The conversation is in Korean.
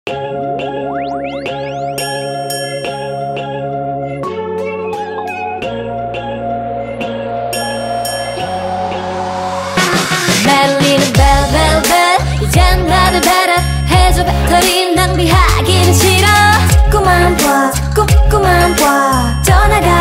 울리는 벨벨벨 이젠 나를 배려해줘 배터리 낭비하기는 싫어 자꾸만 봐 자꾸만 봐 전화가